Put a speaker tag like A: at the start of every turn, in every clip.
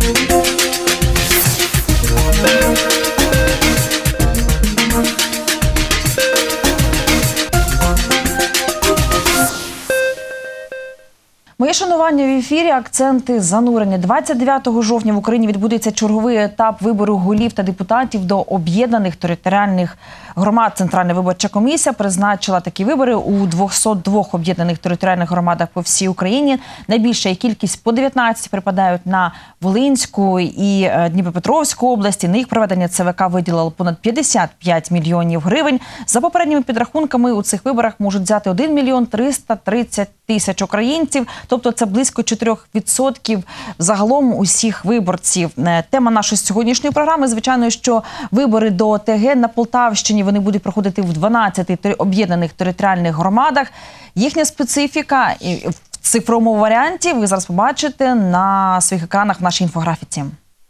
A: Моє шанування в ефірі, акценти, занурення. 29 жовтня в Україні відбудеться черговий етап вибору голів та депутатів до об'єднаних територіальних громад. Центральна виборча комісія призначила такі вибори у 202 об'єднаних територіальних громадах по всій Україні. Найбільша їх кількість по 19 припадають на Волинську і Дніпропетровську області. На їх проведення ЦВК виділило понад 55 мільйонів гривень. За попередніми підрахунками у цих виборах можуть взяти 1 мільйон 330 тисяч українців. Тобто це близько 4% загалом усіх виборців. Тема нашої сьогоднішньої програми, звичайно, що вибори до ОТГ на Полтавщині, вони будуть проходити в 12 об'єднаних територіальних громадах. Їхня специфіка в цифровому варіанті ви зараз побачите на своїх екранах в нашій інфографіці.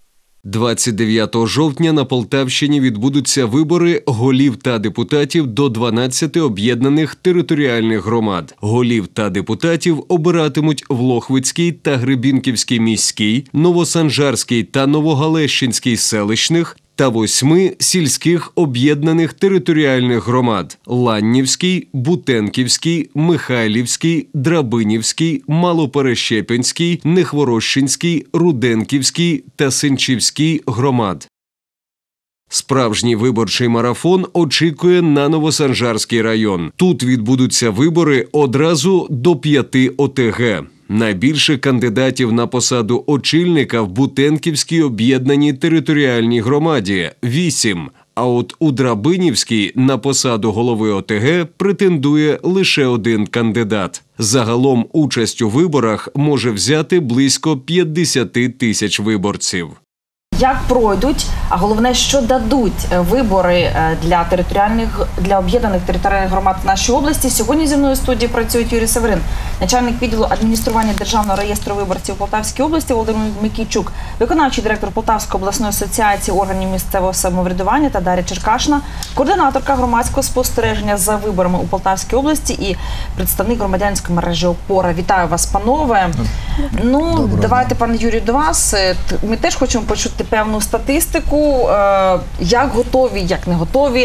B: 29 жовтня на Полтавщині відбудуться вибори голів та депутатів до 12 об'єднаних територіальних громад. Голів та депутатів обиратимуть в Лохвицькій та Гребінківській міській, Новосанжарській та Новогалещинській селищних та 8 сільських об'єднаних територіальних громад – Ланнівській, Бутенківській, Михайлівській, Драбинівській, Малоперещепинській, Нехворощинській, Руденківській та Сенчівській громад. Справжній виборчий марафон очікує на Новосанжарський район. Тут відбудуться вибори одразу до 5 ОТГ. Найбільше кандидатів на посаду очільника в Бутенківській об'єднаній територіальній громаді – 8. А от у Драбинівській на посаду голови ОТГ претендує лише 1 кандидат. Загалом участь у виборах може взяти близько 50 тисяч виборців.
A: Як пройдуть, а головне, що дадуть вибори для об'єднаних територіальних громад в нашій області. Сьогодні зі мною в студії працює Юрій Северин, начальник відділу адміністрування Державного реєстру виборців Полтавської області, Володимир Микійчук, виконавчий директор Полтавської обласної асоціації органів місцевого самоврядування та Дар'я Черкашина, координаторка громадського спостереження за виборами у Полтавській області і представник громадянської мережі «Опора». Вітаю вас, панове. Давайте, пане Юрію, до вас. Ми теж хочемо почути певну статистику, як готові, як не готові.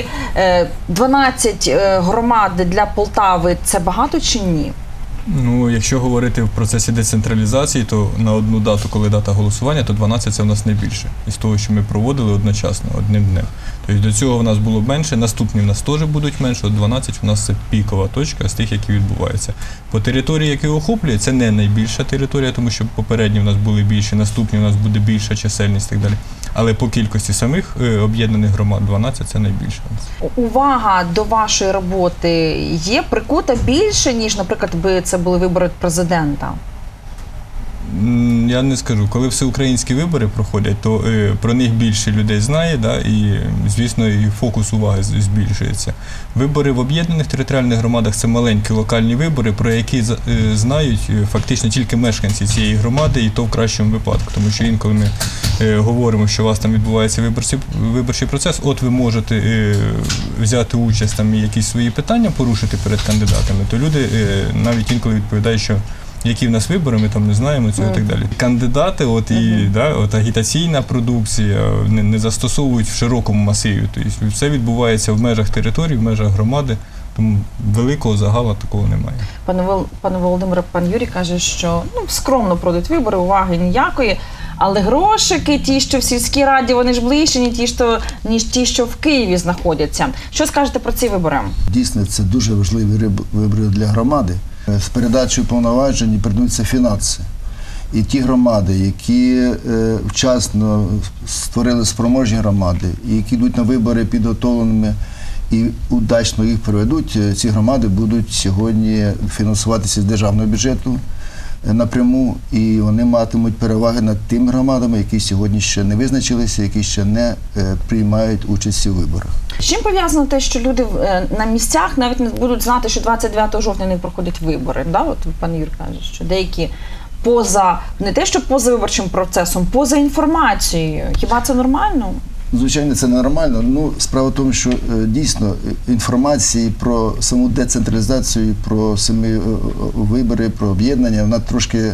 A: 12 громад для Полтави – це багато чи ні?
C: Ну, якщо говорити в процесі децентралізації, то на одну дату, коли дата голосування, то 12 – це в нас найбільше. Із того, що ми проводили одночасно, одним днем. Тобто до цього в нас було менше, наступні в нас теж будуть менше, 12 у нас це пікова точка з тих, які відбуваються. По території, які охоплює, це не найбільша територія, тому що попередні в нас були більші, наступні в нас буде більша чисельність і так далі. Але по кількості самих об'єднаних громад 12 – це найбільше.
A: Увага до вашої роботи є прикута більше, ніж, наприклад, би це були вибори президента?
C: Я не скажу. Коли всеукраїнські вибори проходять, то про них більше людей знає, да, і, звісно, і фокус уваги збільшується. Вибори в об'єднаних територіальних громадах – це маленькі локальні вибори, про які знають фактично тільки мешканці цієї громади, і то в кращому випадку. Тому що інколи ми говоримо, що у вас там відбувається виборчий процес, от ви можете взяти участь там і якісь свої питання порушити перед кандидатами, то люди навіть інколи відповідають, що які в нас вибори, ми там не знаємо цього і так далі. Кандидати, агітаційна продукція не застосовують в широкому масиві. Тобто все відбувається в межах території, в межах громади, тому великого загалу такого немає.
A: Пане Володимире, пан Юрій каже, що скромно пройдуть вибори, уваги ніякої, але грошики, ті, що в сільській раді, вони ж ближче, ніж ті, що в Києві знаходяться. Що скажете про ці вибори?
D: Дійсно, це дуже важливі вибори для громади. З передачею повноважень передаються фінанси. І ті громади, які вчасно створили спроможні громади, і які йдуть на вибори підготовленими і удачно їх проведуть, ці громади будуть сьогодні фінансуватися з державного бюджету напряму, і вони матимуть переваги над тими громадами, які сьогодні ще не визначилися, які ще не приймають участь у виборах.
A: З чим пов'язано те, що люди на місцях навіть не будуть знати, що 29 жовтня не проходять вибори? Да? От пан Юрій каже, що деякі не те, що поза виборчим процесом, поза інформацією. Хіба це нормально?
D: Звичайно, це ненормально. Справа в тому, що дійсно інформації про саму децентралізацію, про самі вибори, про об'єднання, вона трошки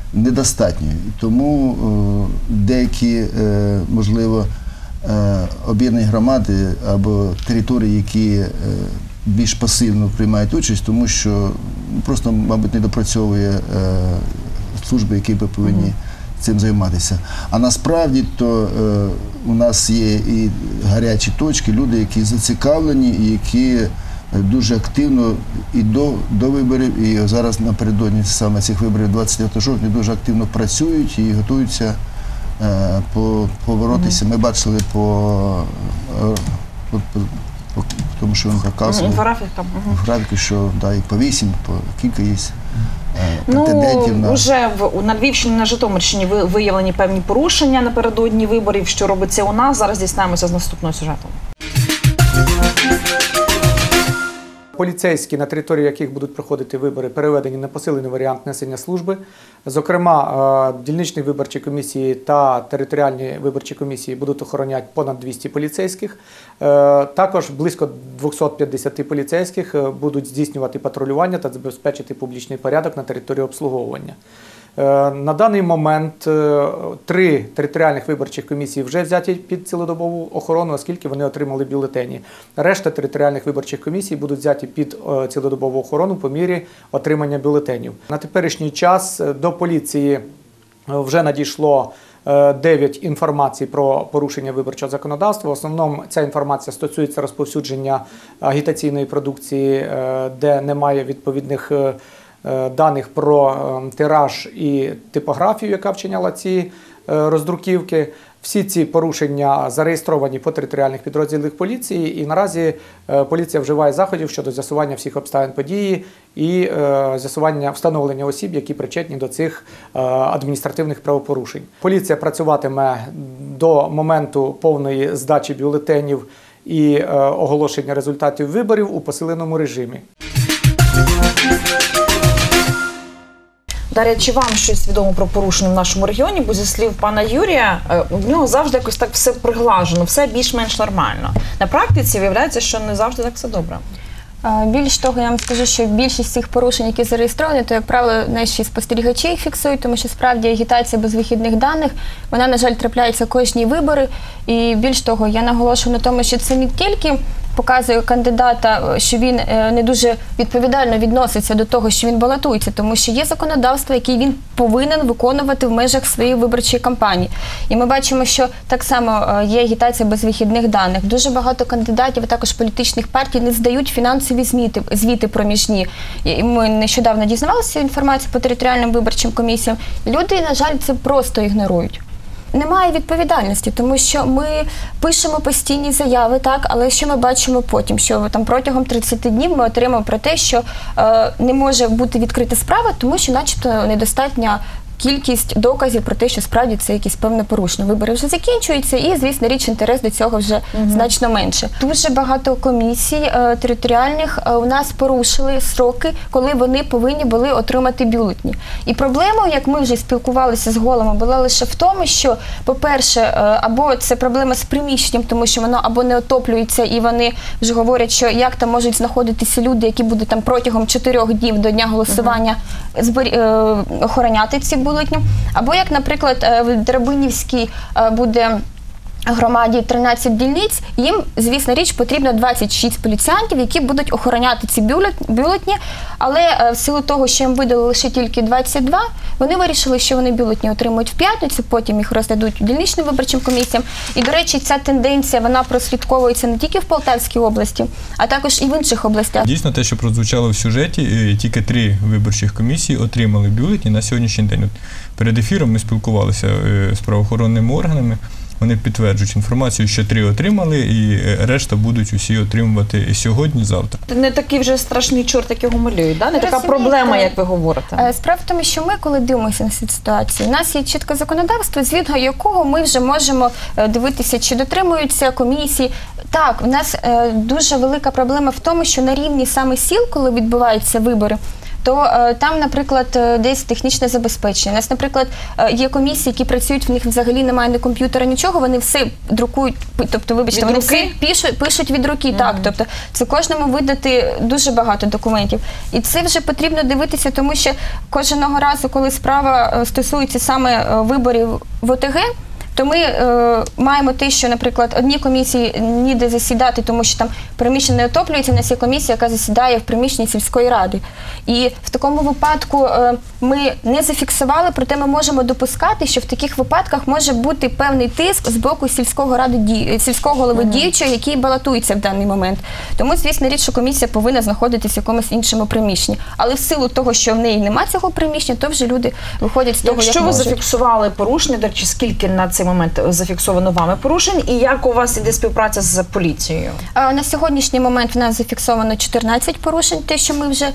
D: недостатньою. Тому деякі, можливо, об'єднані громади або території, які більш пасивно приймають участь, тому що просто, мабуть, недопрацьовує служби, які би повинні цим займатися. А насправді то у нас є і гарячі точки, люди, які зацікавлені і які дуже активно і до виборів, і зараз напередодні саме цих виборів 29 жовтня дуже активно працюють і готуються поборотися. Ми бачили по тому, що він показував, графіку, що і по 8, по кілька є претендентів на...
A: Уже на Львівщині, на Житомирщині виявлені певні порушення напередодні виборів. Що робиться у нас? Зараз дізнаємося з наступного сюжету.
E: Поліцейські, на території яких будуть проходити вибори, переведені на посилений варіант несення служби. Зокрема, дільничні виборчі комісії та територіальні виборчі комісії будуть охороняти понад 200 поліцейських. Також близько 250 поліцейських будуть здійснювати патрулювання та забезпечити публічний порядок на території обслуговування. На даний момент 3 територіальних виборчих комісії вже взяті під цілодобову охорону, оскільки вони отримали бюлетені. Решта територіальних виборчих комісій будуть взяті під цілодобову охорону по мірі отримання бюлетенів. На теперішній час до поліції вже надійшло 9 інформацій про порушення виборчого законодавства. В основному ця інформація стосується розповсюдження агітаційної продукції, де немає відповідних даних про тираж і типографію, яка вчиняла ці роздруківки. Всі ці порушення зареєстровані по територіальних підрозділах поліції, і наразі поліція вживає заходів щодо з'ясування всіх обставин події і з'ясування встановлення осіб, які причетні до цих адміністративних правопорушень. Поліція працюватиме до моменту повної здачі бюлетенів і оголошення результатів виборів у посиленому режимі.
A: Дар'я, чи вам щось відомо про порушення в нашому регіоні? Бо зі слів пана Юрія, в нього завжди якось так все приглажено, все більш-менш нормально. На практиці виявляється, що не завжди так все добре.
F: Більш того, я вам скажу, що більшість цих порушень, які зареєстровані, то, як правило, наші спостерігачі їх фіксують, тому що справді агітація без вихідних даних, вона, на жаль, трапляється кожні вибори. І більш того, я наголошую на тому, що це не тільки показує кандидата, що він не дуже відповідально відноситься до того, що він балотується, тому що є законодавство, яке він повинен виконувати в межах своєї виборчої кампанії. І ми бачимо, що так само є агітація без вихідних даних. Дуже багато кандидатів, а також політичних партій не здають фінансові звіти проміжні. І ми нещодавно дізнавалися інформацію по територіальним виборчим комісіям. Люди, на жаль, це просто ігнорують. Немає відповідальності, тому що ми пишемо постійні заяви, так, але що ми бачимо потім? Що там протягом 30 днів ми отримаємо про те, що не може бути відкрита справа, тому що начебто недостатня кількість доказів про те, що справді це якісь певне порушення. Вибори вже закінчуються і, звісно, річ, інтерес до цього вже значно менше. Дуже багато комісій територіальних у нас порушили строки, коли вони повинні були отримати бюлетні. І проблема, як ми вже спілкувалися з головами, була лише в тому, що, по-перше, або це проблема з приміщенням, тому що воно або не отоплюється, і вони вже говорять, що як там можуть знаходитися люди, які будуть там протягом 4 днів до дня голосування охороняти ці бюлетні. Або як, наприклад, в Драбинівській буде громаді 13 дільниць, їм, звісно, річ, потрібно 26 поліціянтів, які будуть охороняти ці бюлетні, але в силу того, що їм видали лише тільки 22, вони вирішили, що вони бюлетні отримують в п'ятницю, потім їх роздадуть дільничним виборчим комісіям. І, до речі, ця тенденція, вона прослідковується не тільки в Полтавській області, а також і в інших областях.
C: Дійсно, те, що прозвучало в сюжеті, тільки 3 виборчих комісії отримали бюлетні на сьогоднішній день. От перед ефіром ми спілкувалися з правоохоронними органами. Вони підтверджують інформацію, що 3 отримали, і решта будуть усі отримувати сьогодні, завтра.
A: Не такий вже страшний чорт, як його малюють, да? Не така проблема, як ви говорите.
F: Справа в тому, що ми, коли дивимося на цю ситуацію, у нас є чітке законодавство, згідно якого ми вже можемо дивитися, чи дотримуються комісії. Так, у нас дуже велика проблема в тому, що на рівні саме сіл, коли відбуваються вибори, то то там, наприклад, десь технічне забезпечення. У нас, наприклад, є комісії, які працюють, в них взагалі немає ні комп'ютера, нічого, вони все друкують, тобто, вибачте, вони все пишуть від руки, так, тобто це кожному видати дуже багато документів. І це вже потрібно дивитися, тому що кожного разу, коли справа стосується саме виборів в ОТГ, то ми маємо те, що, наприклад, одній комісії ніде засідати, тому що там приміщення не отоплюється, у нас є комісія, яка засідає в приміщенні сільської ради. І в такому випадку ми не зафіксували, проте ми можемо допускати, що в таких випадках може бути певний тиск з боку сільського голови діючого, який балотується в даний момент. Тому, звісно, річ, що комісія повинна знаходитися в якомусь іншому приміщенні. Але в силу того, що в неї немає цього приміщення, то вже люди виходять з того, як
A: Якщо ви
F: можуть.
A: зафіксували порушення, до речі, скільки на цей момент зафіксовано вами порушень, і як у вас іде співпраця з поліцією?
F: На сьогоднішній момент в нас зафіксовано 14 порушень, те, що ми вже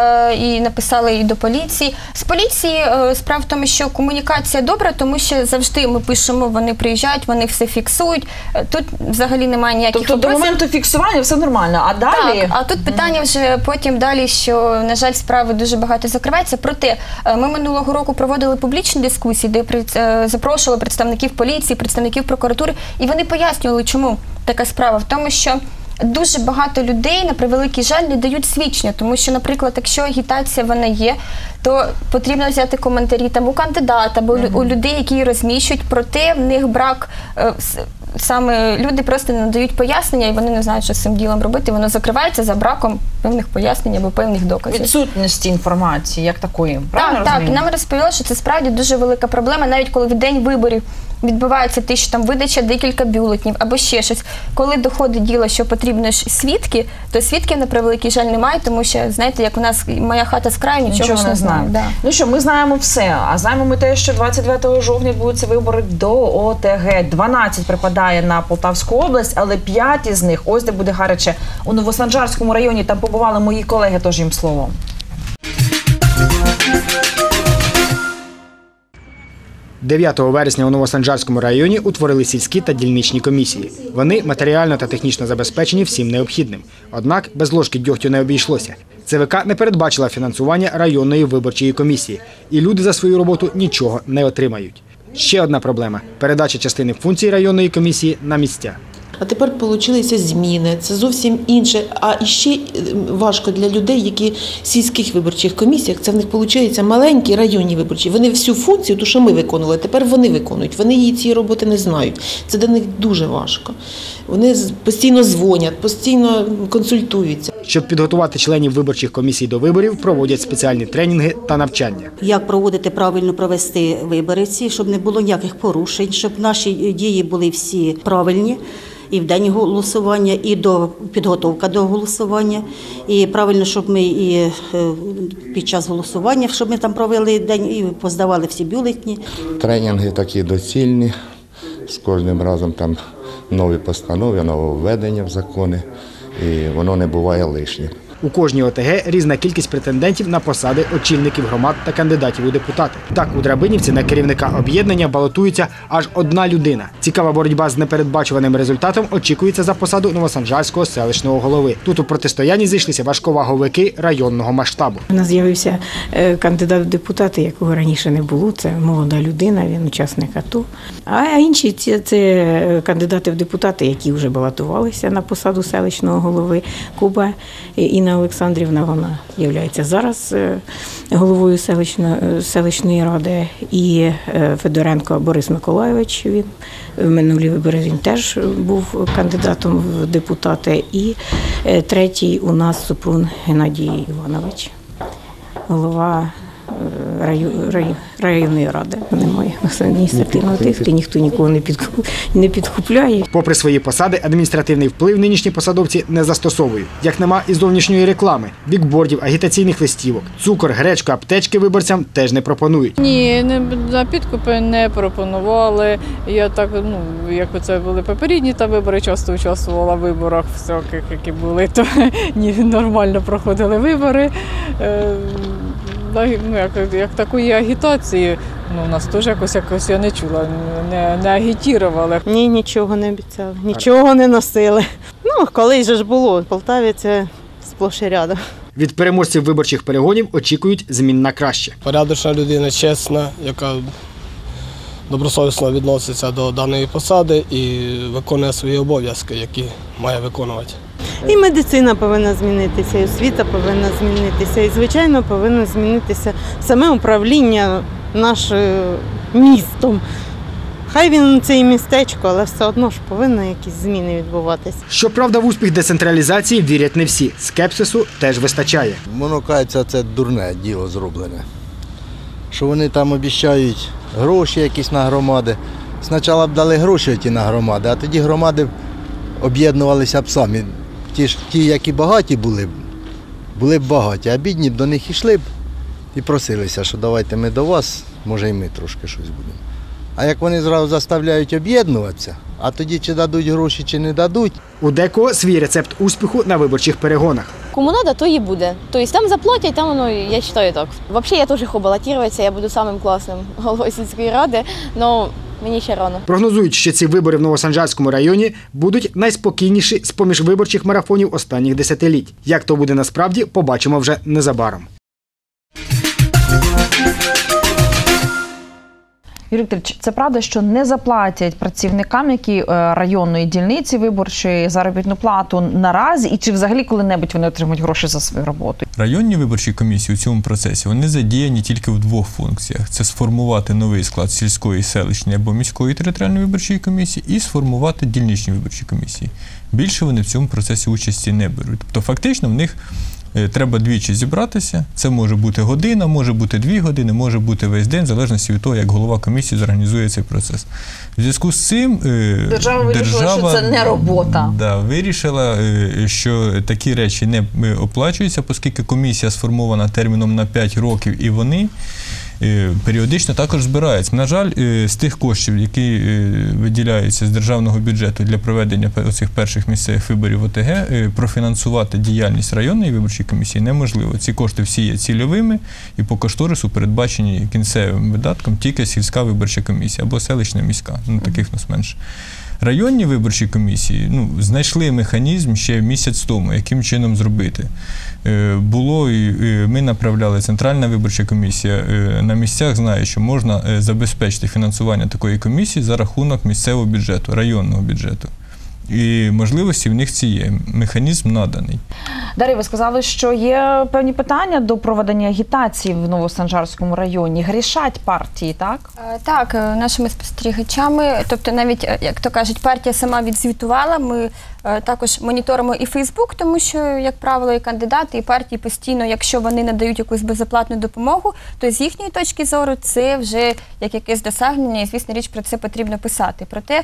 F: і написали і до поліції. З поліції справа в тому, що комунікація добра, тому що завжди ми пишемо, вони приїжджають, вони все фіксують. Тут взагалі немає ніяких
A: Тобто до моменту фіксування все нормально, а далі?
F: Так, а тут питання вже потім далі, що, на жаль, справи дуже багато закриваються. Проте ми минулого року проводили публічні дискусії, де запрошували представників поліції, представників прокуратури, і вони пояснювали, чому така справа. В тому, що дуже багато людей, на превеликий жаль, не дають свідчення, тому що, наприклад, якщо агітація вона є, то потрібно взяти коментарі там у кандидата або у людей, які її розміщують, проте в них брак, саме люди просто не надають пояснення і вони не знають, що з цим ділом робити, воно закривається за браком певних пояснень або певних доказів.
A: Відсутності інформації, як такої, правильно
F: Так,
A: розумію?
F: нам розповіли, що це справді дуже велика проблема, навіть коли в день виборів відбувається те, що там видача декілька бюлетнів або ще щось. Коли доходить діло, що потрібно ж свідки, то свідків, на превеликий жаль, немає, тому що, знаєте, як у нас моя хата з краю, нічого ж не знаю. Да.
A: Ну що, ми знаємо все, а знаємо ми те, що 29 жовтня відбудуться вибори до ОТГ. 12 припадає на Полтавську область, але 5 із них, ось де буде гаряче, у Новосанжарському районі, там побували мої колеги, тож їм слово.
G: – 9 вересня у Новосанжарському районі утворили сільські та дільничні комісії. Вони матеріально та технічно забезпечені всім необхідним. Однак без ложки дьогтю не обійшлося. ЦВК не передбачила фінансування районної виборчої комісії. І люди за свою роботу нічого не отримають. Ще одна проблема – передача частини функцій районної комісії на місця.
H: А тепер получилися зміни, це зовсім інше. А ще важко для людей, які в сільських виборчих комісіях, це в них виходить маленькі районні виборчі. Вони всю функцію, ту, що ми виконували, тепер вони виконують. Вони її цієї роботи не знають. Це для них дуже важко. Вони постійно дзвонять, постійно консультуються.
G: Щоб підготувати членів виборчих комісій до виборів, проводять спеціальні тренінги та навчання.
I: Як правильно провести вибори ці, щоб не було ніяких порушень, щоб наші дії були всі правильні. І в день голосування, і підготовка до голосування. І правильно, щоб ми і під час голосування, щоб ми там провели день і поздавали всі бюлетні.
J: Тренінги такі доцільні, з кожним разом там нові постанови, нововведення в закони, і воно не буває лишнім.
G: У кожній ОТГ різна кількість претендентів на посади очільників громад та кандидатів у депутати. Так, у Драбинівці на керівника об'єднання балотується аж одна людина. Цікава боротьба з непередбачуваним результатом очікується за посаду Новосанжарського селищного голови. Тут у протистоянні зійшлися важковаговики районного масштабу.
K: У нас з'явився кандидат в депутати, якого раніше не було. Це молода людина, він учасник АТО. А інші це кандидати в депутати, які вже балотувалися на посаду селищного голови. Куба Інна Олександрівна, вона є зараз головою селищної ради, і Федоренко Борис Миколайович, він в минулі вибори він теж був кандидатом в депутати, і третій у нас Супрун Геннадій Іванович, голова районної ради. Немає адміністративного тиску, ніхто нікого не підкупляє.
G: Попри свої посади, адміністративний вплив нинішні посадовці не застосовують. Як нема і зовнішньої реклами, бікбордів, агітаційних листівок, цукор, гречку, аптечки виборцям теж не пропонують.
L: Ні, на підкупи не пропонували. Я так, як це були попередні та вибори, часто участвувала в виборах всяких, які були, то нормально проходили вибори. Як такої агітації, у нас теж якось я не чула, не агітували.
M: Ні, нічого не обіцяли, нічого не носили. Колись же ж було, в Полтаві це сплош і рядом.
G: Від переможців виборчих перегонів очікують змін на краще.
M: Порядочна людина, чесна, яка добросовісно відноситься до даної посади і виконує свої обов'язки, які має виконувати.
N: І медицина повинна змінитися, і освіта повинна змінитися, і, звичайно, повинно змінитися саме управління нашим містом. Хай він це і містечко, але все одно ж повинні якісь зміни відбуватися.
G: Щоправда, в успіх децентралізації вірять не всі. Скепсису теж вистачає.
O: Воно, кажеться, це дурне діло зроблене. Що вони там обіцяють гроші якісь на громади. Спочатку б дали гроші ті на громади, а тоді громади об'єднувалися б самі. Ті, які багаті були б багаті, а бідні б до них йшли б і просилися, що давайте ми до вас, може і ми трошки щось будемо. А як вони зразу заставляють об'єднуватися, а тоді чи дадуть гроші, чи не дадуть.
G: У декого свій рецепт успіху на виборчих перегонах.
P: Кому надо, то і буде. Тобто там заплатять, там воно, я вважаю, так. Взагалі я теж хочу балотуватися, я буду самим класним головою сільської ради, але мені ще рано.
G: Прогнозують, що ці вибори в Новосанжарському районі будуть найспокійніші з-поміж виборчих марафонів останніх десятиліть. Як то буде насправді, побачимо вже незабаром.
A: Юрій Вікторович, це правда, що не заплатять працівникам, які районної дільниці виборчої, заробітну плату наразі, і чи взагалі коли-небудь вони отримують гроші за свою роботу?
C: Районні виборчі комісії у цьому процесі вони задіяні тільки в двох функціях. Це сформувати новий склад сільської, селищної або міської територіальної виборчої комісії і сформувати дільничні виборчі комісії. Більше вони в цьому процесі участі не беруть. Тобто фактично в них треба двічі зібратися, це може бути година, може бути 2 години, може бути весь день, в залежності від того, як голова комісії зорганізує цей процес. В зв'язку з цим
A: держава вирішила, що це не робота.
C: Вирішила, що такі речі не оплачуються, оскільки комісія сформована терміном на 5 років, і вони періодично також збираються. На жаль, з тих коштів, які виділяються з державного бюджету для проведення цих перших місцевих виборів ОТГ, профінансувати діяльність районної виборчої комісії неможливо. Ці кошти всі є цільовими і по кошторису передбачені кінцевим видатком тільки сільська виборча комісія або селищна міська, таких нас менше. Районні виборчі комісії знайшли механізм ще місяць тому, яким чином зробити. Ми направляли, Центральна виборча комісія на місцях знає, що можна забезпечити фінансування такої комісії за рахунок місцевого бюджету, районного бюджету. І можливості в них ці є. Механізм наданий.
A: Дар'я, ви сказали, що є певні питання до проведення агітації в Новосанжарському районі. Грішать партії, так?
F: Так, нашими спостерігачами, тобто навіть, як то кажуть, партія сама відзвітувала, ми також моніторимо і Фейсбук, тому що, як правило, і кандидати, і партії постійно, якщо вони надають якусь безоплатну допомогу, то з їхньої точки зору це вже як якесь досягнення, і, звісно, річ про це потрібно писати. Проте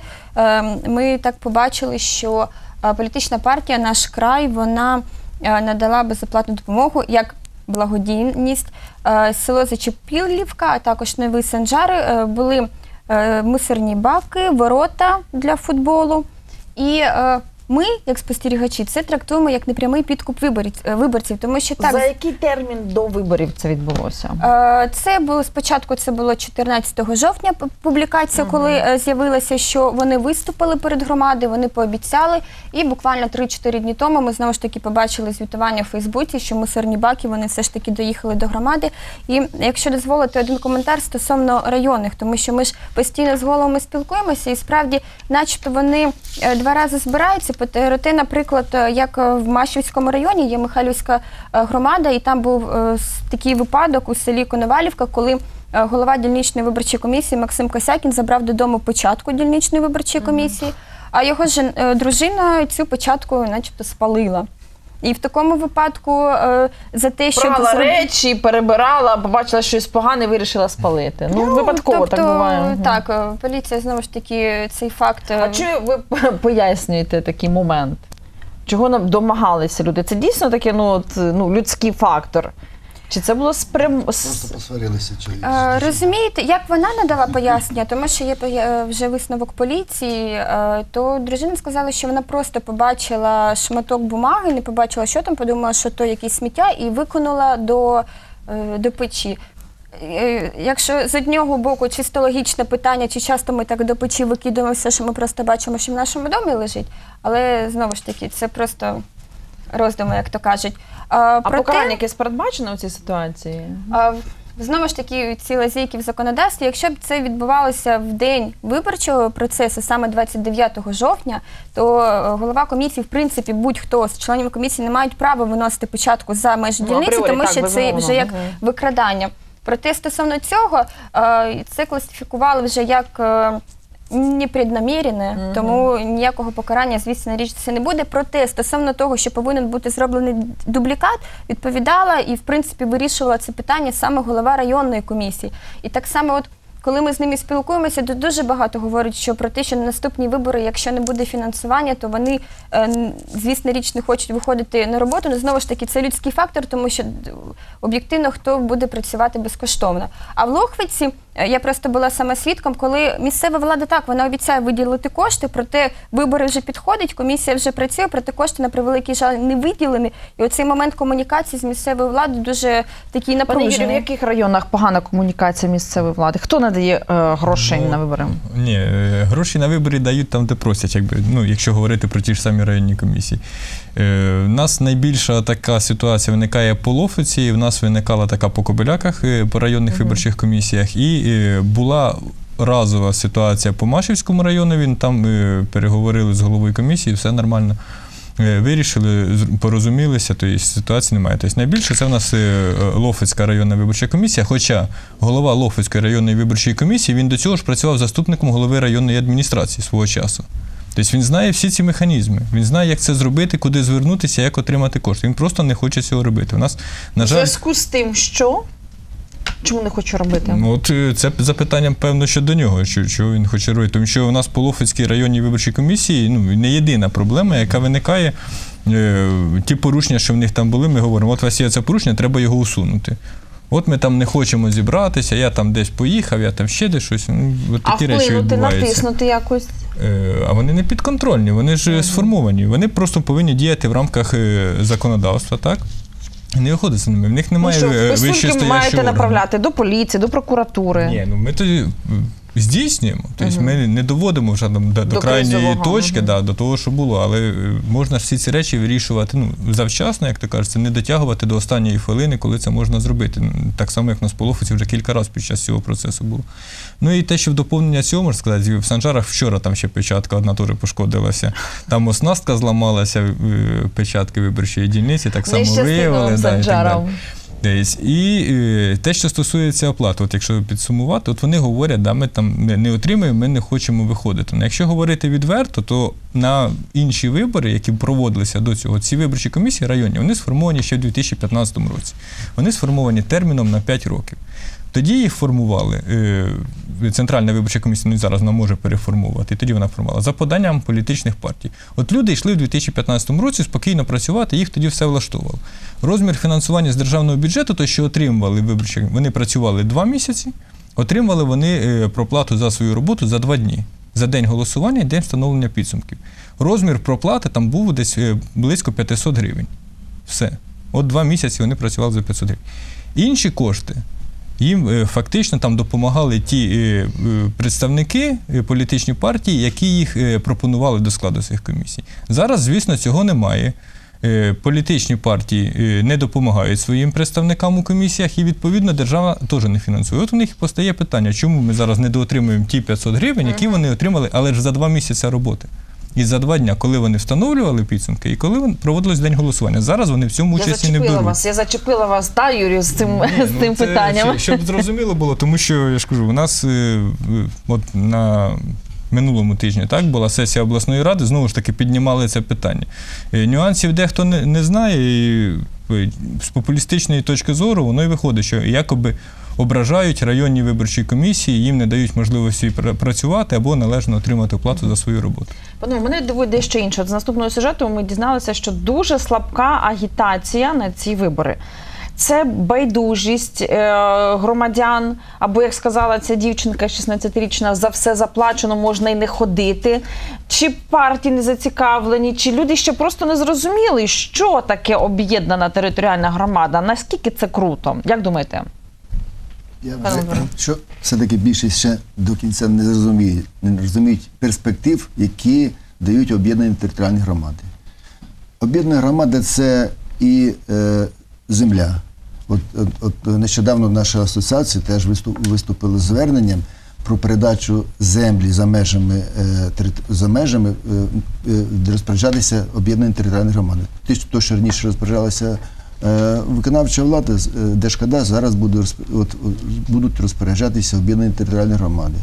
F: ми так побачили, що політична партія «Наш край», вона надала безоплатну допомогу як благодійність. Село Зачепілівка, а також Нові Санжари були мусорні баки, ворота для футболу. І ми, як спостерігачі, це трактуємо як непрямий підкуп виборців, тому що так...
A: За який термін до виборів це відбулося?
F: Це було спочатку, це було 14 жовтня публікація, коли з'явилося, що вони виступили перед громадою, вони пообіцяли, і буквально 3-4 дні тому ми знову ж таки побачили звітування в Фейсбуці, що мусорні баки, вони все ж таки доїхали до громади. І якщо дозволити один коментар стосовно районних, тому що ми ж постійно з головами спілкуємося, і справді, начебто вони 2 рази збираються. Проте, наприклад, як в Машівському районі є Михайлівська громада, і там був такий випадок у селі Коновалівка, коли голова дільничної виборчої комісії Максим Косякін забрав додому печатку дільничної виборчої комісії, а його дружина цю печатку начебто спалила. І в такому випадку за те, що...
A: Прала речі, перебирала, побачила щось погане, вирішила спалити. Випадково
F: тобто,
A: так буває.
F: Так, поліція знову ж таки цей факт...
A: А чи ви пояснюєте такий момент? Чого нам домагалися люди? Це дійсно такий людський фактор? Чи це було
D: Просто посварилися чоловіки.
F: Розумієте, як вона надала пояснення, тому що є вже висновок поліції, то дружина сказала, що вона просто побачила шматок бумаги, не побачила, що там, подумала, що то якесь сміття, і викинула до печі. Якщо з одного боку чисто логічне питання, чи часто ми так до печі викидаємо все, що ми просто бачимо, що в нашому домі лежить, але знову ж таки, це просто роздуми, як то кажуть.
A: А покарання якесь передбачено у цій ситуації?
F: Знову ж таки, ці лазейки в законодавстві, якщо б це відбувалося в день виборчого процесу, саме 29 жовтня, то голова комісії, в принципі, будь-хто з членів комісії не мають права виносити печатку за межі дільниці, тому що це вже як викрадання. Проте стосовно цього, це класифікували вже як непреднамірене, тому ніякого покарання, звісно, річ це не буде. Проте, стосовно того, що повинен бути зроблений дублікат, відповідала і, в принципі, вирішувала це питання саме голова районної комісії. І так само, коли ми з ними спілкуємося, то дуже багато говорять, що про те, що на наступні вибори, якщо не буде фінансування, то вони, звісно, річ не хочуть виходити на роботу. Но, знову ж таки, це людський фактор, тому що об'єктивно хто буде працювати безкоштовно. А в Лохвиці я просто була саме свідком, коли місцева влада так, вона обіцяє виділити кошти, проте вибори вже підходять, комісія вже працює, проте кошти, на превеликий жаль, не виділені. І оцей момент комунікації з місцевою владою дуже такий напружений.
A: Пане Юрію, в яких районах погана комунікація місцевої влади? Хто надає грошей на вибори?
C: Ні, гроші на вибори дають там, де просять, якщо говорити про ті ж самі районні комісії. У нас найбільша така ситуація виникає по Лохвиці, в нас виникала така по Кобиляках, по районних виборчих комісіях, і була разова ситуація по Машівському району, він там переговорили з головою комісії, все нормально. Вирішили, порозумілися, тобто ситуації немає. Тобто найбільше це в нас Лохвицька районна виборча комісія, хоча голова Лохвицької районної виборчої комісії, він до цього ж працював заступником голови районної адміністрації свого часу. Тобто він знає всі ці механізми, він знає, як це зробити, куди звернутися, як отримати кошти. Він просто не хоче цього робити. У нас, на жаль,
A: у зв'язку з тим, що? Чому не хочу робити?
C: Це запитання, певно, що до нього, що він хоче робити. Тому що у нас по Лохвицькій районній виборчій комісії не єдина проблема, яка виникає. Ті порушення, що в них там були, ми говоримо, от у вас є це порушення, треба його усунути. От ми там не хочемо зібратися, я там десь поїхав, я там ще десь щось. От такі речі відбуваються.
A: Натиснути якось?
C: А вони не підконтрольні, вони ж сформовані. Вони просто повинні діяти в рамках законодавства, так? Не виходить з ними, в них немає вищої стоящого органу.
A: Маєте направляти до поліції, до прокуратури?
C: Ні, ми тоді здійснюємо. Тобто ми не доводимо вже до крайньої точки, до того, що було, але можна всі ці речі вирішувати завчасно, як то кажеться, не дотягувати до останньої хвилини, коли це можна зробити. Так само, як на Лохвиці вже кілька разів під час цього процесу було. Ну і те, що в доповнення цього, можна сказати, в Санжарах вчора там ще печатка одна теж пошкодилася. Там оснастка зламалася, печатки виборчої дільниці, так само виявили. І те, що стосується оплати, от якщо підсумувати, от вони говорять, ми там не отримуємо, ми не хочемо виходити. Якщо говорити відверто, то на інші вибори, які проводилися до цього, ці виборчі комісії районні, вони сформовані ще в 2015 році. Вони сформовані терміном на 5 років. Тоді їх формували, Центральна виборча комісія зараз вона може переформувати, і тоді вона формувала за поданням політичних партій. От люди йшли в 2015 році спокійно працювати, їх тоді все влаштовувало. Розмір фінансування з державного бюджету, то що отримували виборчі, вони працювали 2 місяці, отримали вони проплату за свою роботу за 2 дні. За день голосування і день встановлення підсумків. Розмір проплати там був десь близько 500 гривень. Все. От 2 місяці вони працювали за 500 гривень. Інші кошти, їм фактично там допомагали ті представники політичні партії, які їх пропонували до складу цих комісій. Зараз, звісно, цього немає. Політичні партії не допомагають своїм представникам у комісіях і, відповідно, держава теж не фінансує. От у них постає питання, чому ми зараз не доотримуємо ті 500 гривень, які вони отримали, але ж за 2 місяці роботи. І за 2 дня, коли вони встановлювали підсумки, і коли проводилось день голосування. Зараз вони в цьому участі не беруть.
A: Я зачепила вас, Юрію, з цим питанням.
C: Щоб зрозуміло було, тому що, я ж кажу, у нас от на минулому тижні була сесія обласної ради, знову ж таки піднімали це питання. Нюансів дехто не знає, і з популістичної точки зору воно і виходить, що якоби ображають районні виборчі комісії, їм не дають можливості працювати або належно отримати оплату за свою роботу.
A: Пане, мене дивує дещо інше. З наступного сюжету ми дізналися, що дуже слабка агітація на ці вибори. Це байдужість громадян, або, як сказала ця дівчинка 16-річна, за все заплачено, можна і не ходити. Чи партії не зацікавлені, чи люди ще просто не зрозуміли, що таке об'єднана територіальна громада, наскільки це круто? Як думаєте?
D: Я вважаю, що все-таки більшість ще до кінця не розуміють перспектив, які дають об'єднані територіальні громади. Об'єднана громада – це і земля. От нещодавно наша асоціація теж виступила з зверненням про передачу землі за межами де розпоряджатися об'єднані територіальні громади. То, що раніше розпоряджалася виконавча влада, Держкадастр, зараз будуть розпоряджатися об'єднані територіальні громади.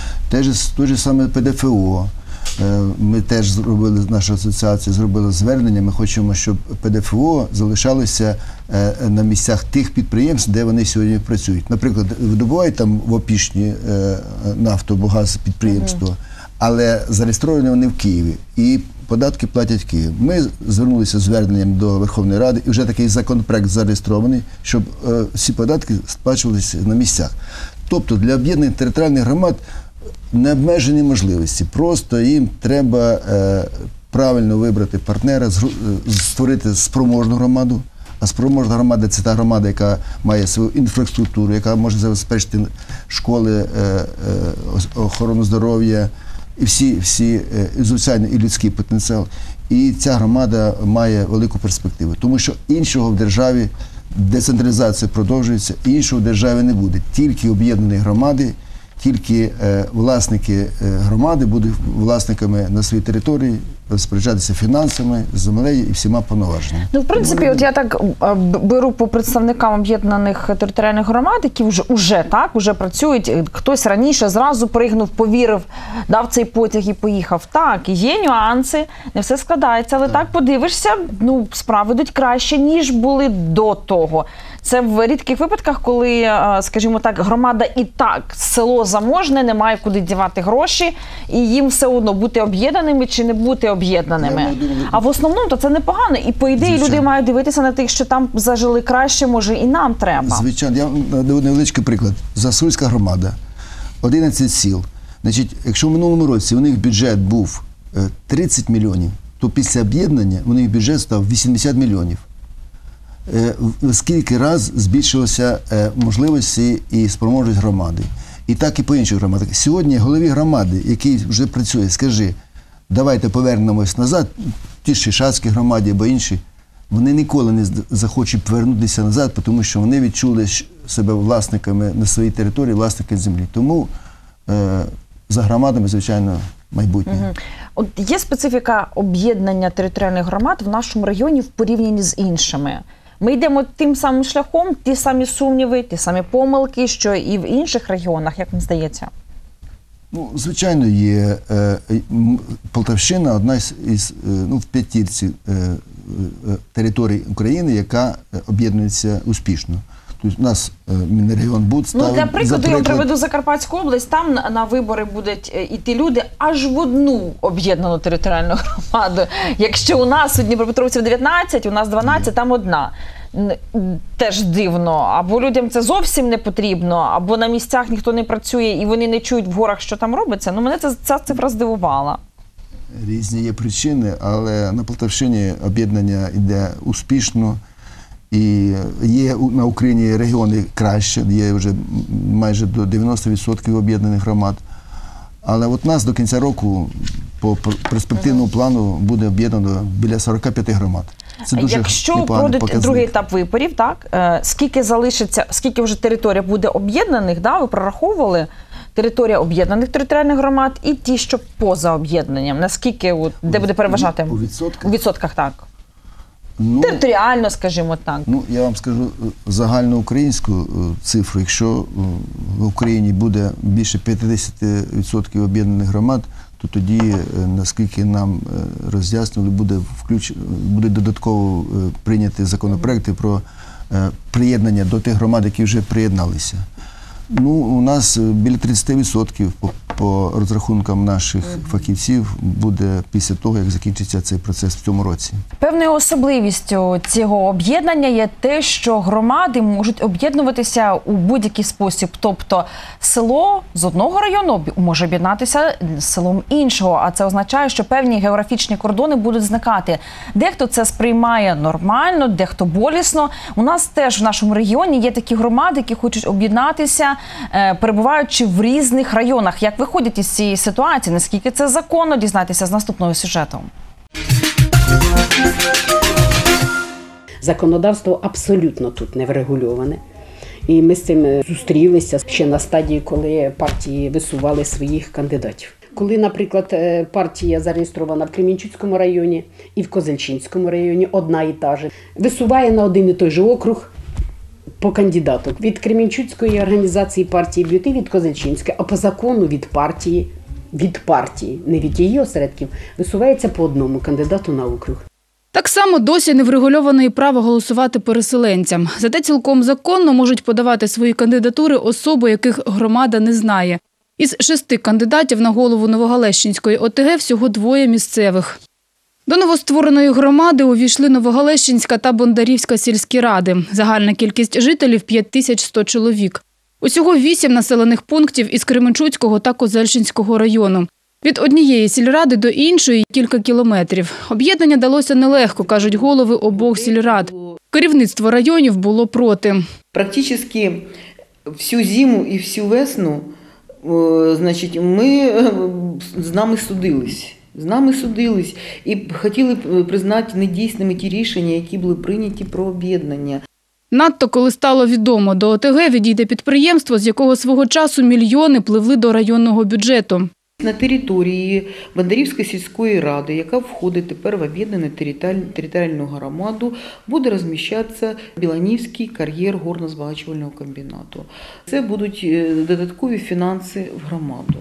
D: Те ж саме ПДФО. Ми теж зробили, наша асоціація зробила звернення, ми хочемо, щоб ПДФО залишалося на місцях тих підприємств, де вони сьогодні працюють. Наприклад, видобувають там в Опішні нафту або газ підприємство, але зареєстровані вони в Києві і податки платять в Київ. Ми звернулися з зверненням до Верховної Ради, і вже такий законопроект зареєстрований, щоб всі податки сплачувалися на місцях. Тобто для об'єднаних територіальних громад необмежені можливості. Просто їм треба правильно вибрати партнера, створити спроможну громаду. А спроможна громада – це та громада, яка має свою інфраструктуру, яка може забезпечити школи, охорону здоров'я і всі соціальний і людський потенціал. І ця громада має велику перспективу. Тому що іншого в державі, децентралізація продовжується, іншого в державі не буде. Тільки об'єднані громади, тільки власники громади будуть власниками на своїй території, розпоряджатися фінансами, землею і всіма повноваженнями.
A: Ну, в принципі, от я так беру по представникам об'єднаних територіальних громад, які вже працюють. Хтось раніше зразу пригнув, повірив, дав цей потяг і поїхав. Так, є нюанси, не все складається, але так подивишся, ну, справи йдуть краще, ніж були до того. Це в рідких випадках, коли, скажімо так, громада і так, село заможне, немає куди дівати гроші, і їм все одно бути об'єднаними чи не бути об'єднаними. А в основному то це непогано. І по ідеї люди мають дивитися на тих, що там зажили краще, може і нам треба.
D: Звичайно. Я наведу невеличкий приклад. Засульська громада, 11 сіл. Значить, якщо в минулому році у них бюджет був 30 мільйонів, то після об'єднання у них бюджет став 80 мільйонів. Скільки раз збільшилося можливості і спроможність громади. І так і по інших громадах. Сьогодні голові громади, який вже працює, скажи, давайте повернемось назад, ті ж Шишацькі громаді або інші, вони ніколи не захочуть повернутися назад, тому що вони відчули себе власниками на своїй території, власниками землі. Тому за громадами, звичайно, майбутнє.
A: От є специфіка об'єднання територіальних громад в нашому регіоні в порівнянні з іншими. Ми йдемо тим самим шляхом, ті самі сумніви, ті самі помилки, що і в інших регіонах, як вам здається?
D: Ну, звичайно, є. Полтавщина – одна із в п'ятірці територій України, яка об'єднується успішно. Тобто у нас Мінрегіонбуд ставить...
A: Для прикладу, я приведу Закарпатську область, там на вибори будуть йти люди аж в одну об'єднану територіальну громаду. Якщо у нас у дніпропетровців 19, у нас 12, там одна. Теж дивно. Або людям це зовсім не потрібно, або на місцях ніхто не працює і вони не чують в горах, що там робиться. Ну, мене ця цифра здивувала.
D: Різні є причини, але на Полтавщині об'єднання йде успішно. І є на Україні регіони краще, є вже майже до 90% об'єднаних громад. Але от нас до кінця року по перспективному плану буде об'єднано біля 45 громад. Це дуже
A: Якщо пройде другий етап виборів, так, скільки залишиться, скільки вже територія буде об'єднаних, да, ви прораховували? Територія об'єднаних територіальних громад і ті, що поза об'єднанням. Наскільки, де буде переважати?
D: У відсотках?
A: У відсотках, так. Територіально, скажімо так.
D: Ну, я вам скажу загальноукраїнську цифру. Якщо в Україні буде більше 50% об'єднаних громад, то тоді, наскільки нам роз'яснили, буде додатково прийняти законопроекти про приєднання до тих громад, які вже приєдналися. Ну, у нас біля 30% по розрахункам наших фахівців буде після того, як закінчиться цей процес в цьому році.
A: Певною особливістю цього об'єднання є те, що громади можуть об'єднуватися у будь-який спосіб. Тобто село з одного району може об'єднатися з селом іншого, а це означає, що певні географічні кордони будуть зникати. Дехто це сприймає нормально, дехто болісно. У нас теж в нашому регіоні є такі громади, які хочуть об'єднатися, перебуваючи в різних районах. Як виходять із цієї ситуації? Наскільки це законно? Дізнайтеся з наступного сюжету.
Q: Законодавство абсолютно тут не врегульоване. І ми з цим зустрілися ще на стадії, коли партії висували своїх кандидатів. Коли, наприклад, партія зареєстрована в Кременчуцькому районі і в Козельчинському районі, одна і та же, висуває на один і той же округ по кандидату. Від Кременчуцької організації партії б'ють і від Козельчинської, а по закону від партії, не від її осередків, висувається по одному кандидату на округ.
R: Так само досі не врегульовано і право голосувати переселенцям. Зате цілком законно можуть подавати свої кандидатури особи, яких громада не знає. Із 6 кандидатів на голову Новогалещинської ОТГ всього 2 місцевих. До новоствореної громади увійшли Новогалещинська та Бондарівська сільські ради. Загальна кількість жителів – 5100 чоловік. Усього 8 населених пунктів із Кременчуцького та Козельчинського району. Від однієї сільради до іншої – кілька кілометрів. Об'єднання далося нелегко, кажуть голови обох сільрад. Керівництво районів було проти.
S: Практично всю зиму і всю весну з нами судились і хотіли признати недійсними ті рішення, які були прийняті про об'єднання.
R: Надто коли стало відомо, до ОТГ відійде підприємство, з якого свого часу мільйони пливли до районного бюджету.
S: На території Бондарівської сільської ради, яка входить тепер в об'єднану територіальну громаду, буде розміщатися Біланівський кар'єр горно-збагачувального комбінату. Це будуть додаткові фінанси в громаду.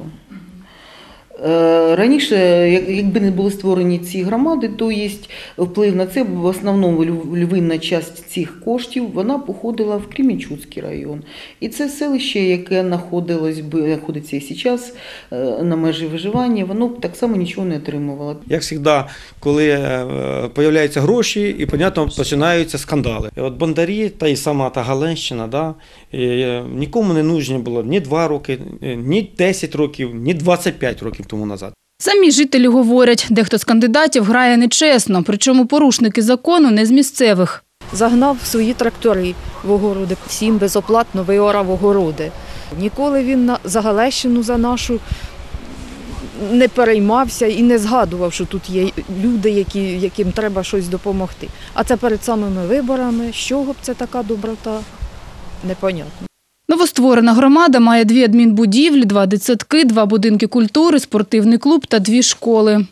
S: Раніше, якби не були створені ці громади, то є вплив на це, в основному львівна частина цих коштів, вона походила в Кременчуцький район. І це селище, яке знаходиться і зараз на межі виживання, воно так само нічого не отримувало.
T: Як завжди, коли з'являються гроші, і, понятно, починаються скандали. І от Бондарі, та й сама та Галещина, да, нікому не нужні було ні 2 роки, ні 10 років, ні 25 років тому назад.
R: Самі жителі говорять, дехто з кандидатів грає нечесно, причому порушники закону не з місцевих.
U: Загнав свої трактори в огороди, всім безоплатно виорав огороди. Ніколи він за Галещину, за нашу, не переймався і не згадував, що тут є люди, яким треба щось допомогти. А це перед самими виборами, з чого б це така доброта, непонятно.
R: Новостворена громада має 2 адмінбудівлі, 2 дитсадки, 2 будинки культури, спортивний клуб та 2 школи.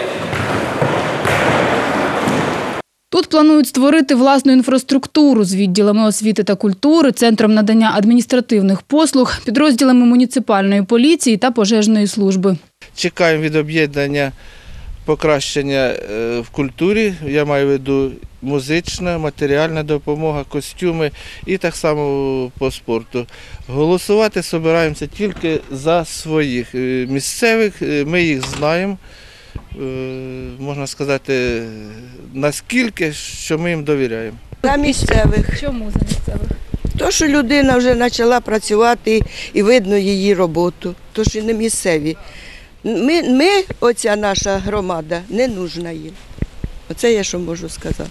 R: Тут планують створити власну інфраструктуру з відділами освіти та культури, центром надання адміністративних послуг, підрозділами муніципальної поліції та пожежної служби.
V: Чекаємо від об'єднання покращення в культурі, я маю в виду музична, матеріальна допомога, костюми і так само по спорту. Голосувати збираємося тільки за своїх місцевих, ми їх знаємо, можна сказати, наскільки, що ми їм довіряємо.
W: За місцевих.
R: Чому за місцевих?
W: То, що людина вже почала працювати і видно її роботу, то, що не місцеві. Ми, оця наша громада, не нужна їм. Оце я що можу сказати.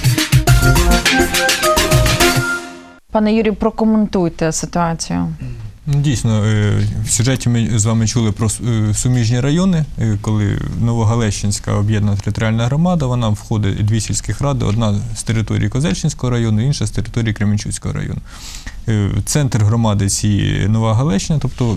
A: Пане Юрію, прокоментуйте ситуацію.
C: Дійсно, в сюжеті ми з вами чули про суміжні райони, коли Новогалещинська об'єднана територіальна громада, вона входить 2 сільських ради, одна з території Козельчинського району, інша з території Кременчуцького району. Центр громади цієї Нова Галещина, тобто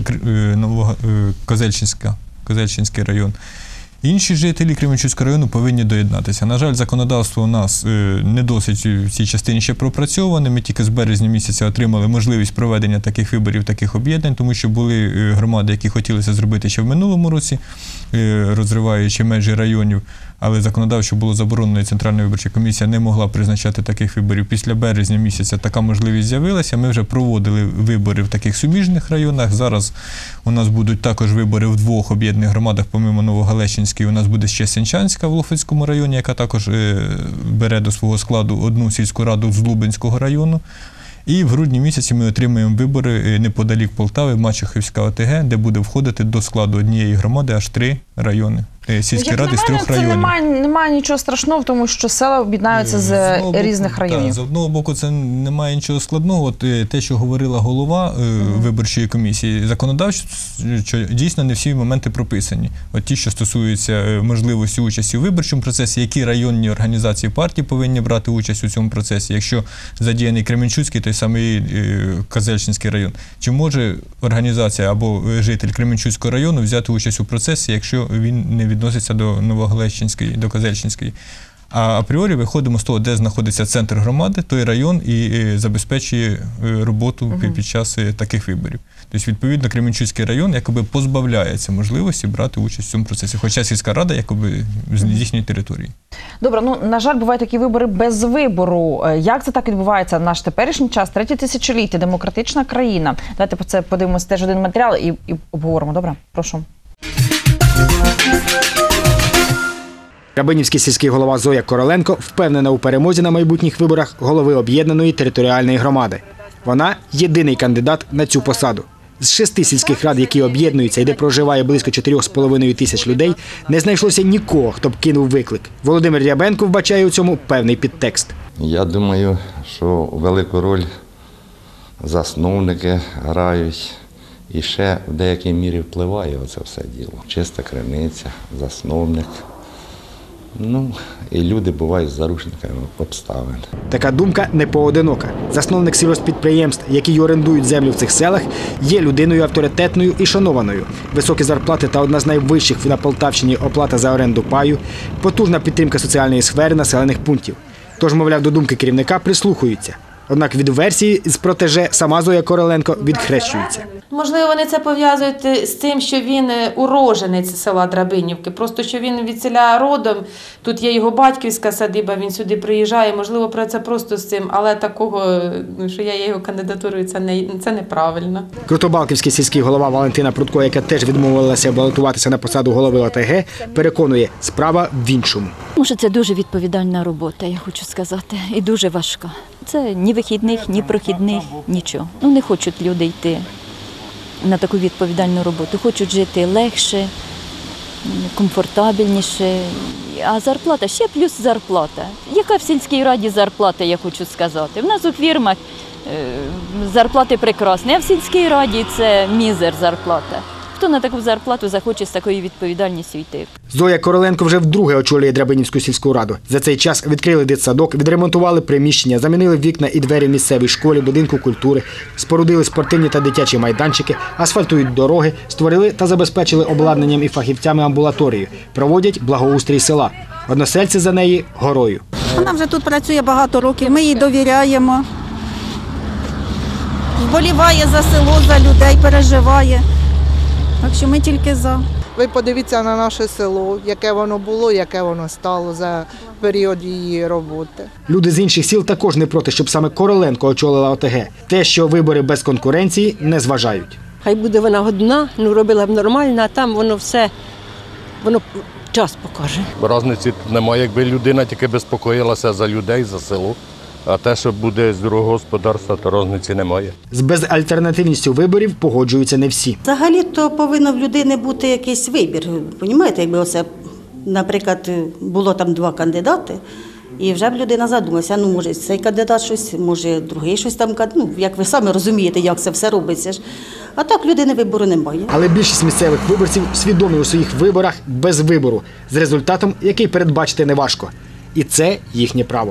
C: Козельчинський район. Інші жителі Кременчуцького району повинні доєднатися. На жаль, законодавство у нас не досить в цій частині ще пропрацьоване. Ми тільки з березня місяця отримали можливість проведення таких виборів, таких об'єднань, тому що були громади, які хотіли це зробити ще в минулому році, розриваючи межі районів, але законодавчо було заборонено, і Центральна виборча комісія не могла призначати таких виборів. Після березня місяця така можливість з'явилася. Ми вже проводили вибори в таких суміжних районах. Зараз у нас будуть також вибори в 2 об'єднаних громадах, помимо Новогалещинської. У нас буде ще Сенчанська в Лохвицькому районі, яка також бере до свого складу одну сільську раду з Лубенського району. І в грудні місяці ми отримаємо вибори неподалік Полтави, Мачухівська ОТГ, де буде входити до складу однієї громади аж 3 райони. сільські ради з 3 районів.
A: Немає нічого страшного в тому, що села об'єднаються з різних районів.
C: З одного боку, це немає нічого складного. От те, що говорила голова виборчої комісії, законодавчо, що дійсно не всі моменти прописані. От ті, що стосуються можливості участі у виборчому процесі, які районні організації партії повинні брати участь у цьому процесі, якщо задіяний Кременчуцький, той самий Козельщинський район. Чи може організація або житель Кременчуцького району взяти участь у процесі, якщо він не відноситься до Новогалещинської, до Козельщинської? А апріорі виходимо з того, де знаходиться центр громади, той район і забезпечує роботу під час таких виборів. Тобто, відповідно, Кременчуцький район якоби позбавляється можливості брати участь в цьому процесі, хоча сільська рада якоби з їхньої території.
A: Добре, на жаль, бувають такі вибори без вибору. Як це так відбувається в наш теперішній час? 3-є тисячоліття, демократична країна. Давайте по це подивимося теж один матеріал і обговоримо. Добре? Прошу.
G: Рабинівський сільський голова Зоя Короленко впевнена у перемозі на майбутніх виборах голови об'єднаної територіальної громади. Вона – єдиний кандидат на цю посаду. З 6 сільських рад, які об'єднуються і де проживає близько 4,5 тисяч людей, не знайшлося нікого, хто б кинув виклик. Володимир Рябенко вбачає у цьому певний підтекст.
J: Я думаю, що велику роль засновники грають і ще в деякій мірі впливає оце все діло. Чиста криниця, засновник. І люди бувають заручниками обставин.
G: Така думка не поодинока. Засновник сільгосппідприємств, які орендують землю в цих селах, є людиною авторитетною і шанованою. Високі зарплати та одна з найвищих на Полтавщині оплата за оренду паю, потужна підтримка соціальної сфери населених пунктів. Тож, мовляв, до думки керівника прислухаються. Однак від версії з протеже сама Зоя Короленко відхрещується.
B: Можливо, вони це пов'язують з тим, що він уроженець села Драбинівки. Просто, що він від селя родом, тут є його батьківська садиба, він сюди приїжджає. Можливо, про це просто з цим, але такого, що я є його кандидатурою, це неправильно.
G: Крутобалківський сільський голова Валентина Прудко, яка теж відмовилася балотуватися на посаду голови ОТГ, переконує, справа в іншому.
E: Тому що це дуже відповідальна робота, я хочу сказати, і дуже важка. Це ні вихідних, ні прохідних, нічого. Не хочуть люди йти на таку відповідальну роботу. Хочуть жити легше, комфортабельніше. А зарплата, ще плюс зарплата. Яка в сільській раді зарплата, я хочу сказати. В нас у фірмах зарплати прекрасні, а в сільській раді це мізер зарплата. Хто на таку зарплату захоче з такою відповідальністю йти?
G: Зоя Короленко вже вдруге очолює Драбинівську сільську раду. За цей час відкрили дитсадок, відремонтували приміщення, замінили вікна і двері в місцевій школі, будинку культури, спорудили спортивні та дитячі майданчики, асфальтують дороги, створили та забезпечили обладнанням і фахівцями амбулаторію, проводять благоустрій села. Односельці за неї горою.
H: Вона вже тут працює багато років, ми їй довіряємо. Вболіває за село, за людей, переживає. Так що ми тільки за.
X: Ви подивіться на наше село, яке воно було, яке воно стало за період її роботи.
G: Люди з інших сіл також не проти, щоб саме Короленко очолила ОТГ. Те, що вибори без конкуренції, не зважають.
Y: Хай буде вона годна, робила б нормально, а там воно все, час покаже.
Z: Разниці немає, якби людина тільки безпокоїлася за людей, за село. А те, що буде з другого господарства, то різниці немає.
G: З безальтернативністю виборів погоджуються не всі.
I: Взагалі-то повинно в людини бути якийсь вибір. Понімаєте, якби оце, наприклад, було там 2 кандидати, і вже б людина задумалася, може цей кандидат щось, може другий щось там, як ви самі розумієте, як це все робиться. А так людини вибору немає.
G: Але більшість місцевих виборців свідомі у своїх виборах без вибору, з результатом, який передбачити неважко. І це їхнє право.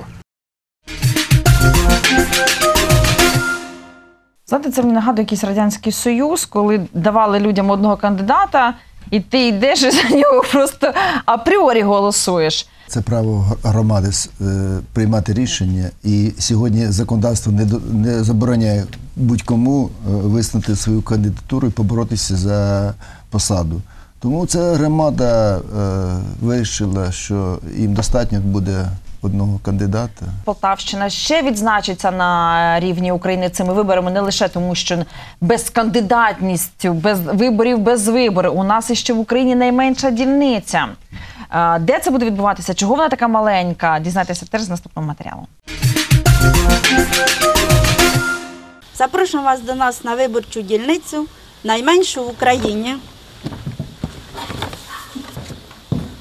A: Знаєте, це мені нагадує якийсь Радянський Союз, коли давали людям одного кандидата, і ти йдеш і за нього просто апріорі голосуєш.
D: Це право громади приймати рішення, і сьогодні законодавство не забороняє будь-кому висунути свою кандидатуру і поборотися за посаду. Тому ця громада вирішила, що їм достатньо буде одного кандидата.
A: Полтавщина ще відзначиться на рівні України цими виборами не лише тому, що безкандидатністю, без виборів, без виборів. У нас іще в Україні найменша дільниця. Де це буде відбуватися? Чого вона така маленька? Дізнайтеся теж з наступного матеріалу.
H: Запрошуємо вас до нас на виборчу дільницю, найменшу в Україні.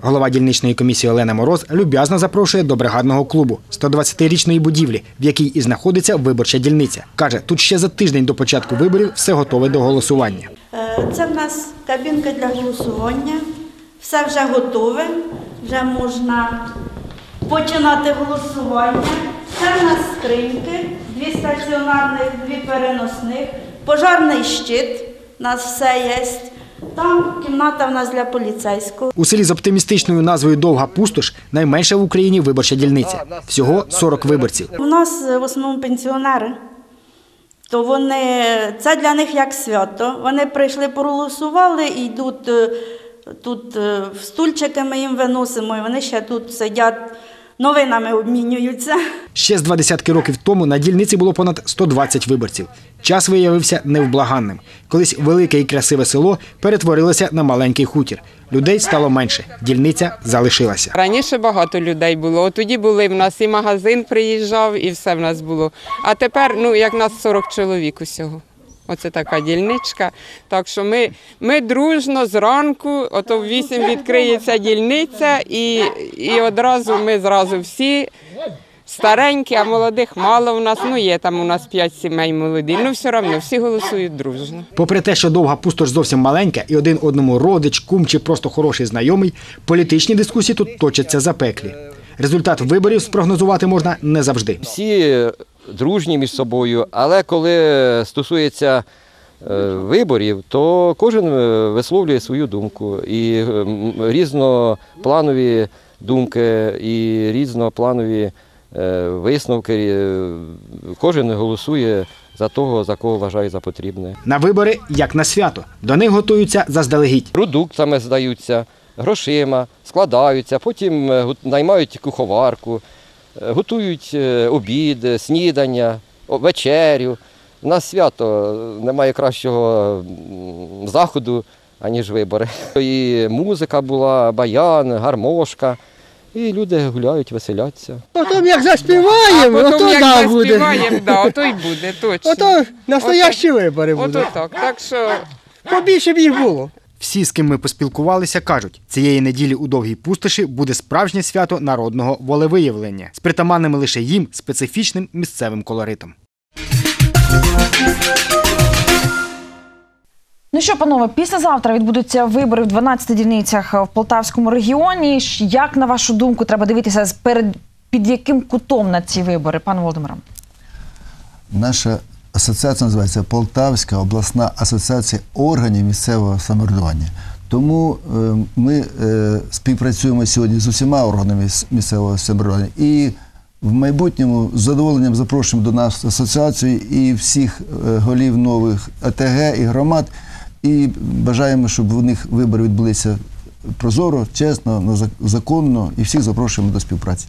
G: Голова дільничної комісії Олена Мороз люб'язно запрошує до бригадного клубу 120-річної будівлі, в якій і знаходиться виборча дільниця. Каже, тут ще за тиждень до початку виборів все готове до голосування.
K: Це в нас кабінка для голосування. Все вже готове, вже можна починати голосування. Це в нас скриньки, 2 стаціонарних, 2 переносних, пожарний щит, у нас все є. Там кімната в нас для поліцейського.
G: У селі з оптимістичною назвою «Довга Пустош» найменша в Україні виборча дільниця. Всього 40 виборців.
K: У нас в основному пенсіонери, то це для них як свято. Вони прийшли, проголосували і йдуть тут стульчики ми їм виносимо, і вони ще тут сидять, новинами обмінюються.
G: Ще з 20 років тому на дільниці було понад 120 виборців. Час виявився невблаганним. Колись велике і красиве село перетворилося на маленький хутір. Людей стало менше, дільниця залишилася.
L: Раніше багато людей було. Тоді були в нас і магазин приїжджав, і все в нас було. А тепер, як нас 40 чоловік усього. Оце така дільничка. Так що ми дружно зранку, ото в 8 відкриється дільниця, і одразу ми всі старенькі, а молодих мало в нас. Є там у нас 5 сімей молоді. Все одно всі голосують дружно.
G: Попри те, що Довга Пустош зовсім маленька і один одному родич, кум чи просто хороший знайомий, політичні дискусії тут точаться запеклі. Результат виборів спрогнозувати можна не завжди.
M: Всі дружні між собою, але коли стосується виборів, то кожен висловлює свою думку. І різнопланові думки, і різнопланові висновки. Кожен голосує за того, за кого вважає за потрібне.
G: На вибори, як на свято. До них готуються заздалегідь.
M: Продуктами здаються, грошима, складаються, потім наймають куховарку, готують обід, снідання, вечерю. У нас свято, немає кращого заходу, аніж вибори. І музика була, баян, гармошка. І люди гуляють, веселяться.
N: Потім як заспіваємо, ото
L: як заспіваємо, ото й буде, точно.
N: Ото настоящі вибори будуть.
L: Ото так, так що...
N: Побільше б їх було.
G: Всі, з ким ми поспілкувалися, кажуть, цієї неділі у Довгій Пустоші буде справжнє свято народного волевиявлення з притаманним лише їм специфічним місцевим колоритом.
A: Ну що, панове, післязавтра відбудуться вибори в 12 дільницях в Полтавському регіоні. Як, на вашу думку, треба дивитися під яким кутом на ці вибори, пане Володимире?
D: Наша асоціація називається Полтавська обласна асоціація органів місцевого самоврядування. Тому ми співпрацюємо сьогодні з усіма органами місцевого самоврядування і в майбутньому з задоволенням запрошуємо до нас асоціацію і всіх голів нових АТГ і громад. І бажаємо, щоб у них вибори відбулися прозоро, чесно, законно, і всіх запрошуємо до співпраці.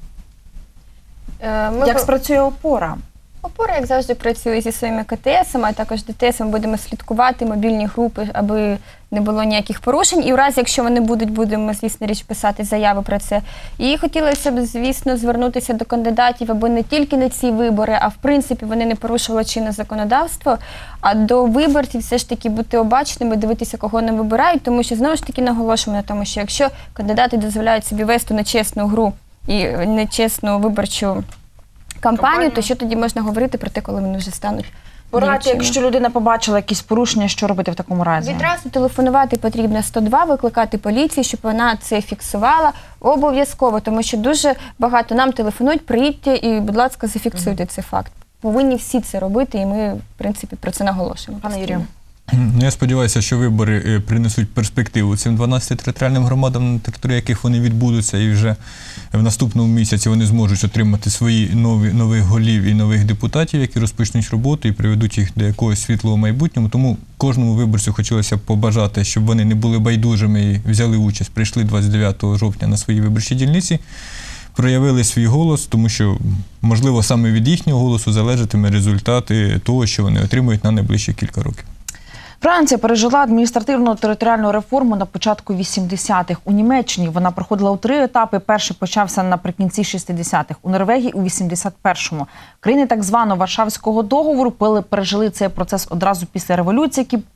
A: Як спрацює опора?
F: Опора, як завжди, працює зі своїми КТСами, а також ДТС. Ми будемо слідкувати мобільні групи, аби не було ніяких порушень. І в разі, якщо вони будуть, будемо, звісно, писати заяви про це. І хотілося б, звісно, звернутися до кандидатів, аби не тільки на ці вибори, а в принципі вони не порушували чинне законодавство, а до виборців все ж таки бути обачними, дивитися, кого не вибирають, тому що, знову ж таки, наголошуємо на тому, що якщо кандидати дозволяють собі вести нечесну гру і нечесну виборчу кампанію, то що тоді можна говорити про те, коли вони вже стануть
A: Порадьте, якщо людина побачила якісь порушення, що робити в такому разі?
F: Відразу телефонувати потрібно 102, викликати поліцію, щоб вона це фіксувала обов'язково, тому що дуже багато нам телефонують, приїдьте і, будь ласка, зафіксуйте цей факт. Повинні всі це робити, і ми, в принципі, про це наголошуємо.
A: Пане Юрію.
C: Я сподіваюся, що вибори принесуть перспективу цим 12 територіальним громадам, на території яких вони відбудуться, і вже в наступному місяці вони зможуть отримати свої нових голів і нових депутатів, які розпочнуть роботу і приведуть їх до якогось світлого майбутнього. Тому кожному виборцю хотілося б побажати, щоб вони не були байдужими і взяли участь, прийшли 29 жовтня на свої виборчі дільниці, проявили свій голос, тому що, можливо, саме від їхнього голосу залежатиме результати того, що вони отримують на найближчі кілька років.
A: Франція пережила адміністративно-територіальну реформу на початку 80-х. У Німеччині вона проходила у 3 етапи. Перший почався наприкінці 60-х. У Норвегії у 81-му. Країни так званого Варшавського договору пережили цей процес одразу після революції, які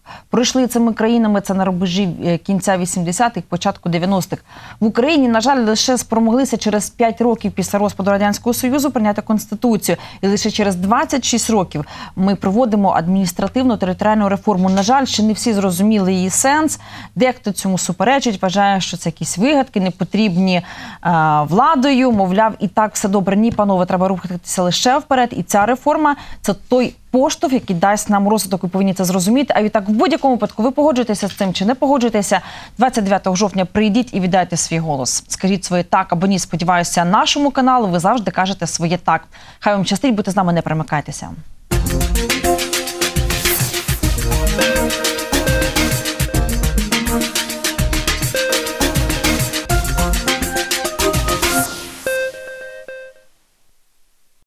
A: пройшли цими країнами. Це на рубежі кінця 80-х, початку 90-х. В Україні, на жаль, лише спромоглися через 5 років після розпаду Радянського Союзу прийняти Конституцію. І лише через 26 років ми проводимо адміністративно-територіальну реформу. На жаль, ще не всі зрозуміли її сенс. Дехто цьому суперечить, вважає, що це якісь вигадки, не потрібні владою. Мовляв, і так все добре. Ні, панове, треба рухатися лише вперед. І ця реформа – це той поштовх, який дасть нам розвиток, ви повинні це зрозуміти. А відтак, в будь-якому випадку, ви погоджуєтеся з цим чи не погоджуєтеся, 29 жовтня прийдіть і віддайте свій голос. Скажіть своє так або ні. Сподіваюся, нашому каналу ви завжди кажете своє так. Хай вам щастить, будьте з нами, не перемикайтеся.